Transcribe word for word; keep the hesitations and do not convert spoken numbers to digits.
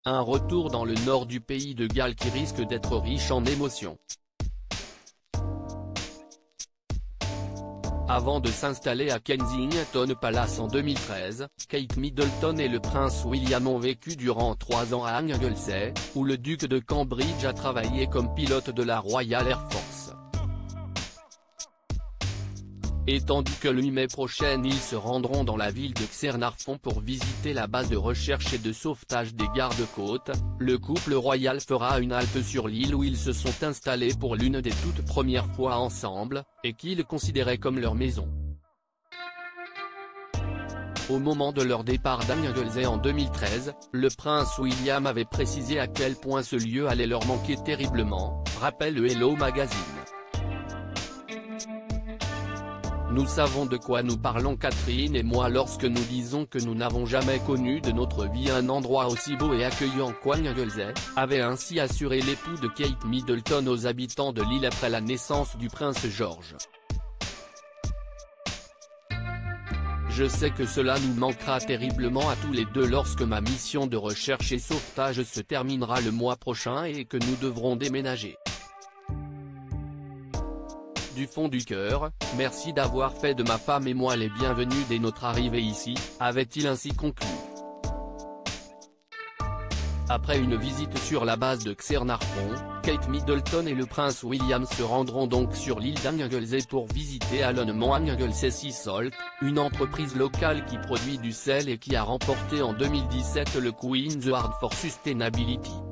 un retour dans le nord du pays de Galles qui risque d'être riche en émotions. Avant de s'installer à Kensington Palace en deux mille treize, Kate Middleton et le prince William ont vécu durant trois ans à Anglesey, où le duc de Cambridge a travaillé comme pilote de la Royal Air Force. Et tandis que le huit mai prochain ils se rendront dans la ville de Caernarfon pour visiter la base de recherche et de sauvetage des gardes-côtes, le couple royal fera une halte sur l'île où ils se sont installés pour l'une des toutes premières fois ensemble, et qu'ils considéraient comme leur maison. Au moment de leur départ d'Anglesey en deux mille treize, le prince William avait précisé à quel point ce lieu allait leur manquer terriblement, rappelle le Hello Magazine. Nous savons de quoi nous parlons Catherine et moi lorsque nous disons que nous n'avons jamais connu de notre vie un endroit aussi beau et accueillant qu'Anglesey, avait ainsi assuré l'époux de Kate Middleton aux habitants de l'île après la naissance du prince George. Je sais que cela nous manquera terriblement à tous les deux lorsque ma mission de recherche et sauvetage se terminera le mois prochain et que nous devrons déménager. Du fond du cœur, merci d'avoir fait de ma femme et moi les bienvenus dès notre arrivée ici, avait-il ainsi conclu. Après une visite sur la base de Caernarfon, Kate Middleton et le prince William se rendront donc sur l'île d'Anglesey pour visiter Alone Anglesey Sea Salt, une entreprise locale qui produit du sel et qui a remporté en deux mille dix-sept le Queen's Award for Sustainability.